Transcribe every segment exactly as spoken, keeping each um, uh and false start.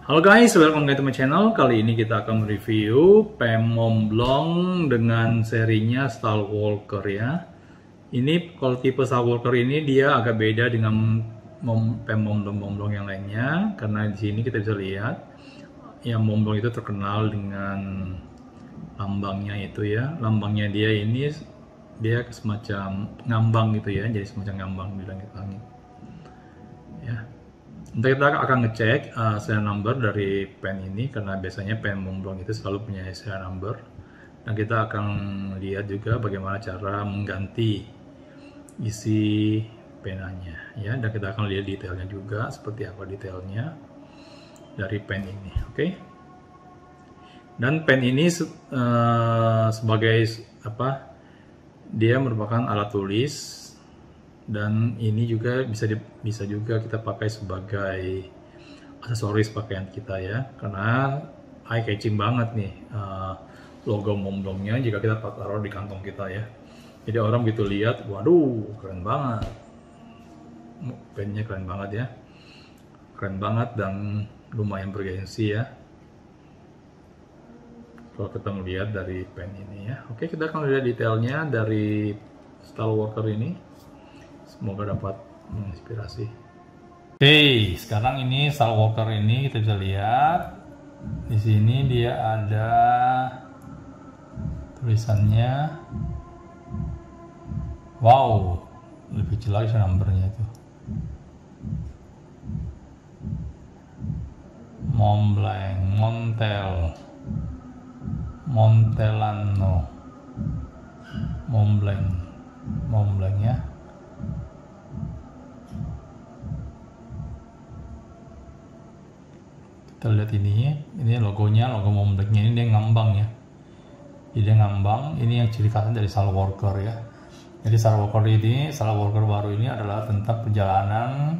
Halo guys, welcome back to my channel. Kali ini kita akan mereview pen Montblanc dengan serinya Stylewalker ya. Ini kalau tipe Stylewalker ini dia agak beda dengan pen Montblanc Montblanc yang lainnya, karena di sini kita bisa lihat yang Montblanc itu terkenal dengan lambangnya itu ya. Lambangnya dia ini dia semacam ngambang gitu ya, jadi semacam ngambang di langit-langit. Ya. Nanti kita akan ngecek uh, serial number dari pen ini, karena biasanya pen Montblanc itu selalu punya serial number, dan kita akan lihat juga bagaimana cara mengganti isi penanya ya, dan kita akan lihat detailnya juga seperti apa detailnya dari pen ini. Oke, okay? Dan pen ini uh, sebagai apa, dia merupakan alat tulis, dan ini juga bisa di, bisa juga kita pakai sebagai aksesoris pakaian kita ya, karena eye catching banget nih uh, logo Montblanc-nya jika kita taruh di kantong kita ya. Jadi orang begitu lihat, waduh keren banget, pennya keren banget ya, keren banget dan lumayan bergengsi ya kalau kita melihat dari pen ini ya. Oke, kita akan lihat detailnya dari Stylewalker ini. Semoga dapat menginspirasi. Oke, sekarang ini Stylewalker ini kita bisa lihat di sini dia ada tulisannya. Wow, lebih jelas nomornya itu. Montblanc, Montel, Montellano, Montblanc, Montblanc ya. Kita lihat ini, ini logonya, logo Montblanc-nya ini dia ngambang ya. Jadi dia ngambang, ini yang ciri khasnya dari Stylewalker ya. Jadi Stylewalker ini, Stylewalker baru ini adalah tentang perjalanan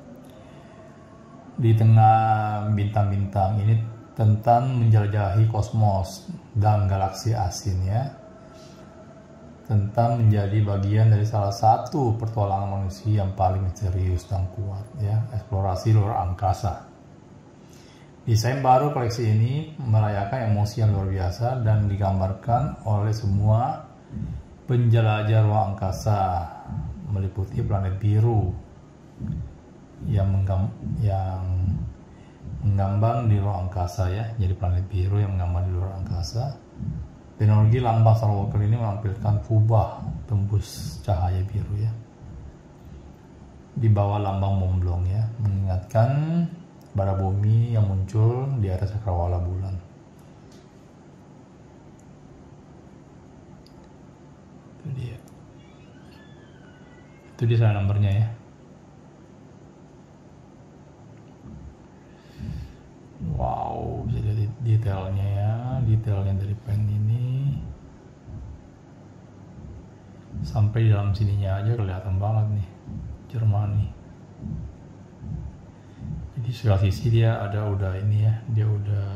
di tengah bintang-bintang. Ini tentang menjelajahi kosmos dan galaksi asing ya. Tentang menjadi bagian dari salah satu pertualangan manusia yang paling misterius dan kuat ya, eksplorasi luar angkasa. Desain baru koleksi ini merayakan emosi yang luar biasa dan digambarkan oleh semua penjelajah ruang angkasa, meliputi planet biru yang, menggam, yang menggambang di ruang angkasa ya. Jadi planet biru yang menggambang di luar angkasa. Teknologi lambang Stylewalker ini menampilkan kubah tembus cahaya biru ya di bawah lambang Montblanc ya, mengingatkan bara bumi yang muncul di atas cakrawala bulan. Itu dia. Itu dia serial nomornya ya. Wow, bisa lihat detailnya ya, detailnya dari pen ini. Sampai di dalam sininya aja kelihatan banget nih, Jermani. Di sebelah sisi dia ada udah ini ya, dia udah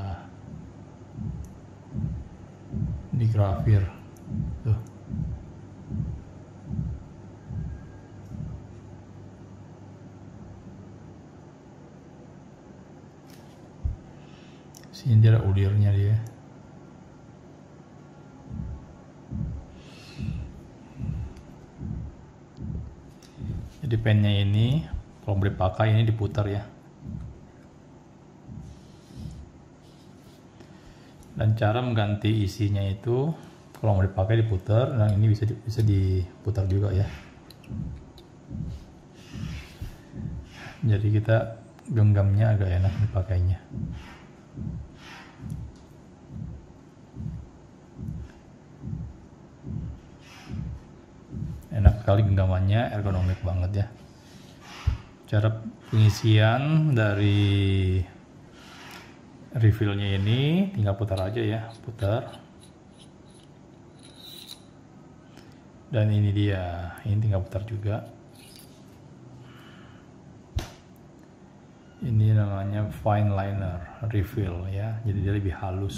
digrafir tuh. Sini dia ada ulirnya dia. Jadi pennya ini kalau mau dipakai ini diputar ya. Dan cara mengganti isinya itu kalau mau dipakai diputar, dan ini bisa bisa diputar juga ya. Jadi kita genggamnya agak enak dipakainya. Enak sekali genggamannya, ergonomik banget ya. Cara pengisian dari refillnya ini tinggal putar aja ya, putar. Dan ini dia, ini tinggal putar juga. Ini namanya fine liner refill ya, jadi dia lebih halus.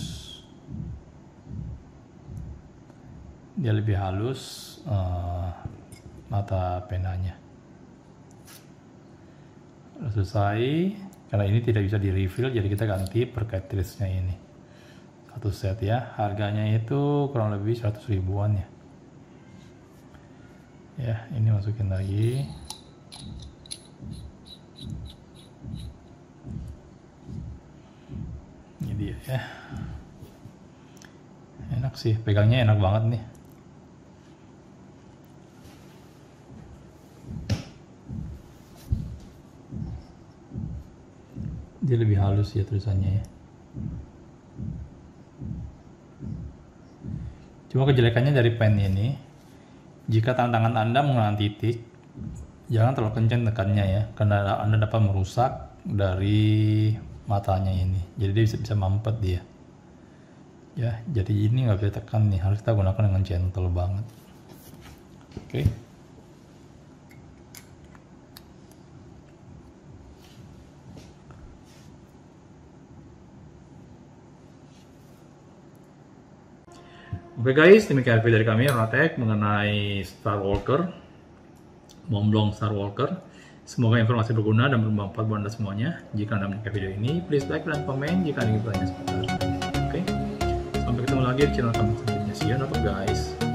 Dia lebih halus uh, mata penanya. Selesai, Karena ini tidak bisa di refill, jadi kita ganti per cartridge-nya ini. Satu set ya, harganya itu kurang lebih seratus ribuan ya. Ya, ini masukin lagi. Ini dia ya. Enak sih, pegangnya enak banget nih. Dia lebih halus ya tulisannya ya. Cuma kejelekannya dari pen ini, jika tangan-tangan Anda menggunakan titik, jangan terlalu kencang tekannya ya, karena Anda dapat merusak dari matanya ini. Jadi dia bisa, bisa mampet dia. Ya, jadi ini nggak bisa tekan nih, harus kita gunakan dengan gentle banget. Oke. Okay. Oke guys, demikian video dari kami Ronatek mengenai Star Walker, Montblanc Star Walker. Semoga informasi berguna dan bermanfaat buat Anda semuanya. Jika Anda menyukai video ini, please like dan komen jika Anda ingin bertanya seputar. Oke, sampai ketemu lagi di channel kami selanjutnya. See you, guys.